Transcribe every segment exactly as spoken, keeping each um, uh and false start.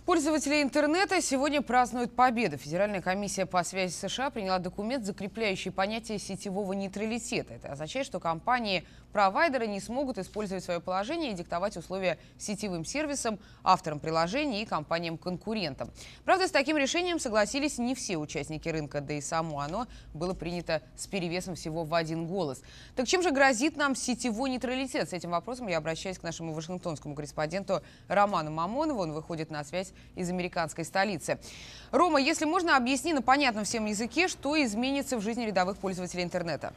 Пользователи интернета сегодня празднуют победу. Федеральная комиссия по связи США приняла документ, закрепляющий понятие сетевого нейтралитета. Это означает, что компании-провайдеры не смогут использовать свое положение и диктовать условия сетевым сервисам, авторам приложений и компаниям-конкурентам. Правда, с таким решением согласились не все участники рынка, да и само оно было принято с перевесом всего в один голос. Так чем же грозит нам сетевой нейтралитет? С этим вопросом я обращаюсь к нашему вашингтонскому корреспонденту Роману Мамонову. Он выходит на связь из американской столицы. Рома, если можно, объясни на понятном всем языке, что изменится в жизни рядовых пользователей интернета.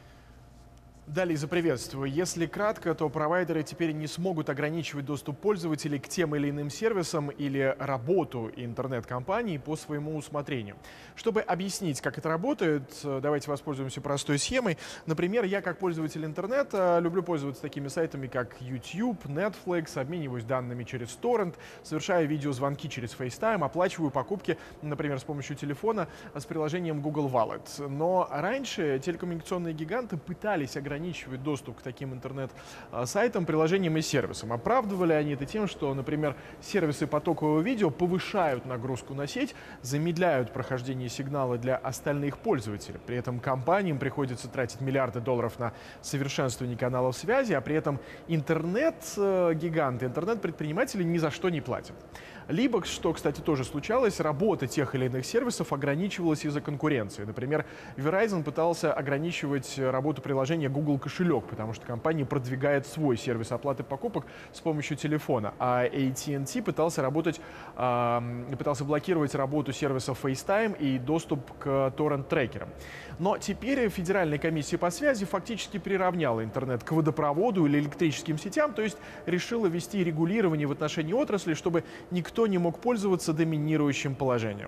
Да, Лиза, приветствую. Если кратко, то провайдеры теперь не смогут ограничивать доступ пользователей к тем или иным сервисам или работу интернет-компаний по своему усмотрению. Чтобы объяснить, как это работает, давайте воспользуемся простой схемой. Например, я как пользователь интернета люблю пользоваться такими сайтами, как YouTube, Netflix, обмениваюсь данными через торрент, совершаю видеозвонки через FaceTime, оплачиваю покупки, например, с помощью телефона с приложением Google Wallet. Но раньше телекоммуникационные гиганты пытались ограничивать ограничивать доступ к таким интернет-сайтам, приложениям и сервисам. Оправдывали они это тем, что, например, сервисы потокового видео повышают нагрузку на сеть, замедляют прохождение сигнала для остальных пользователей. При этом компаниям приходится тратить миллиарды долларов на совершенствование каналов связи, а при этом интернет-гиганты, интернет-предприниматели ни за что не платят. Либо, что, кстати, тоже случалось, работа тех или иных сервисов ограничивалась из-за конкуренции. Например, Verizon пытался ограничивать работу приложения Google Кошелек, потому что компания продвигает свой сервис оплаты покупок с помощью телефона. А эй ти энд ти пытался, работать, э, пытался блокировать работу сервиса FaceTime и доступ к торрент-трекерам. Но теперь Федеральная комиссия по связи фактически приравняла интернет к водопроводу или электрическим сетям, то есть решила ввести регулирование в отношении отрасли, чтобы никто не мог пользоваться доминирующим положением.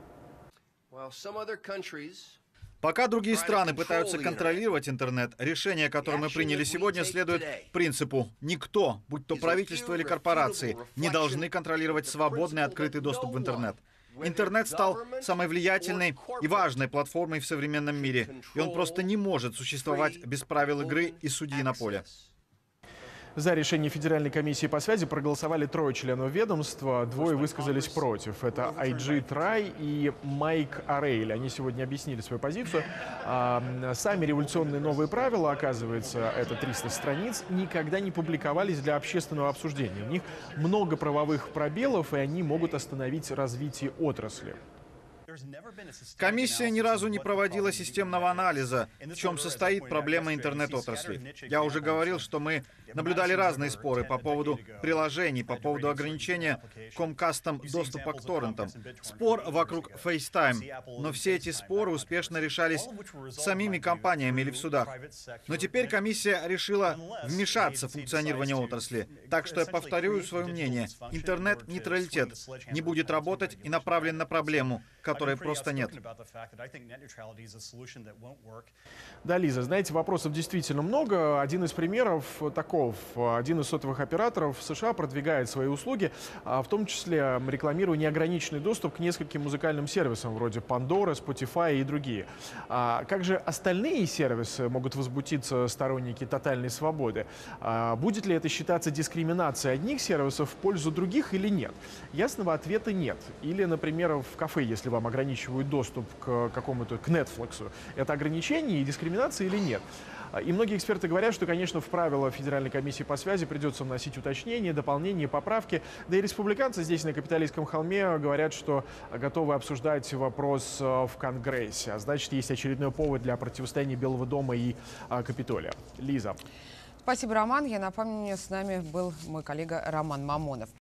Пока другие страны пытаются контролировать интернет, решение, которое мы приняли сегодня, следует принципу: никто, будь то правительство или корпорации, не должны контролировать свободный открытый доступ в интернет. Интернет стал самой влиятельной и важной платформой в современном мире, и он просто не может существовать без правил игры и судьи на поле. За решение Федеральной комиссии по связи проголосовали трое членов ведомства, двое высказались против. Это ай джи Трай и Майк Арейли. Они сегодня объяснили свою позицию. А сами революционные новые правила, оказывается, это триста страниц, никогда не публиковались для общественного обсуждения. В них много правовых пробелов, и они могут остановить развитие отрасли. Комиссия ни разу не проводила системного анализа, в чем состоит проблема интернет-отрасли. Я уже говорил, что мы наблюдали разные споры по поводу приложений, по поводу ограничения Comcast'ом доступа к торрентам, спор вокруг FaceTime, но все эти споры успешно решались самими компаниями или в судах. Но теперь комиссия решила вмешаться в функционирование отрасли. Так что я повторю свое мнение. Интернет-нейтралитет не будет работать и направлен на проблему, которой просто нет. Да, Лиза, знаете, вопросов действительно много. Один из примеров таков. Один из сотовых операторов в США продвигает свои услуги, в том числе рекламируя неограниченный доступ к нескольким музыкальным сервисам, вроде Pandora, Spotify и другие. А как же остальные сервисы могут возмутиться сторонники тотальной свободы? А будет ли это считаться дискриминацией одних сервисов в пользу других или нет? Ясного ответа нет. Или, например, в кафе, если вам ограничивают доступ к какому-то, к Netflix, это ограничение и дискриминация или нет? И многие эксперты говорят, что, конечно, в правила Федеральной комиссии по связи придется вносить уточнения, дополнения, поправки. Да и республиканцы здесь, на Капитолийском холме, говорят, что готовы обсуждать вопрос в Конгрессе. А значит, есть очередной повод для противостояния Белого дома и Капитолия. Лиза. Спасибо, Роман. Я напомню, с нами был мой коллега Роман Мамонов.